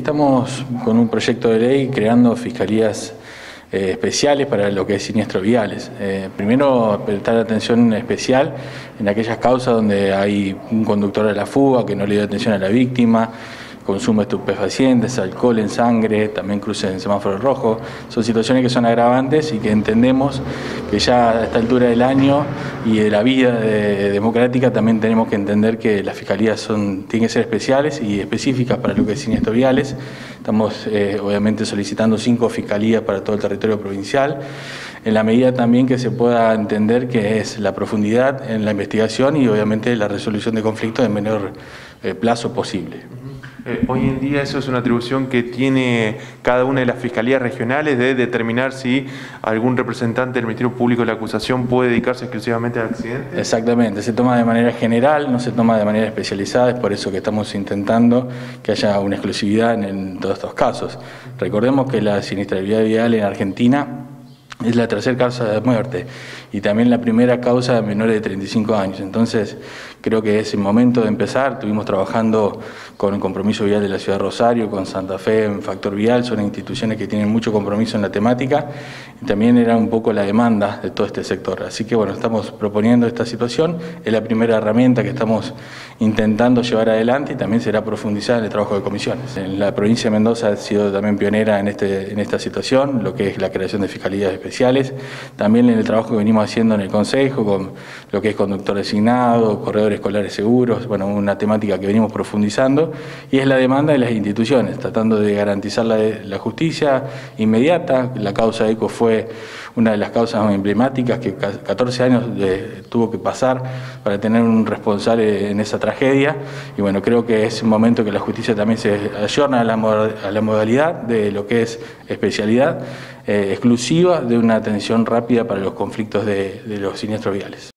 Estamos con un proyecto de ley creando fiscalías especiales para lo que es siniestros viales. Primero, prestar atención especial en aquellas causas donde hay un conductor de la fuga que no le dio atención a la víctima, consumo de estupefacientes, alcohol en sangre, también cruces en semáforo rojo. Son situaciones que son agravantes y que entendemos que ya a esta altura del año y de la vida democrática también tenemos que entender que las fiscalías tienen que ser especiales y específicas para lo que es siniestros viales. Estamos obviamente solicitando 5 fiscalías para todo el territorio provincial, en la medida también que se pueda entender que es la profundidad en la investigación y obviamente la resolución de conflictos en menor plazo posible. Hoy en día eso es una atribución que tiene cada una de las fiscalías regionales de determinar si algún representante del Ministerio Público de la acusación puede dedicarse exclusivamente al accidente. Exactamente, se toma de manera general, no se toma de manera especializada, es por eso que estamos intentando que haya una exclusividad en todos estos casos. Recordemos que la siniestralidad vial en Argentina es la tercera causa de muerte y también la primera causa de menores de 35 años. Entonces, creo que es el momento de empezar. Estuvimos trabajando con el Compromiso Vial de la Ciudad de Rosario, con Santa Fe en Factor Vial, son instituciones que tienen mucho compromiso en la temática y también era un poco la demanda de todo este sector. Así que bueno, estamos proponiendo esta situación, es la primera herramienta que estamos intentando llevar adelante y también será profundizada en el trabajo de comisiones. En la provincia de Mendoza ha sido también pionera en esta situación, lo que es la creación de fiscalías especiales, también en el trabajo que venimos haciendo en el Consejo, con lo que es conductor designado, corredores escolares seguros, bueno, una temática que venimos profundizando, y es la demanda de las instituciones, tratando de garantizar la justicia inmediata. La causa ECO fue una de las causas más emblemáticas que 14 años tuvo que pasar para tener un responsable en esa tragedia, y bueno, creo que es un momento que la justicia también se ayorna a la modalidad de lo que es especialidad exclusiva de una atención rápida para los conflictos de los siniestros viales.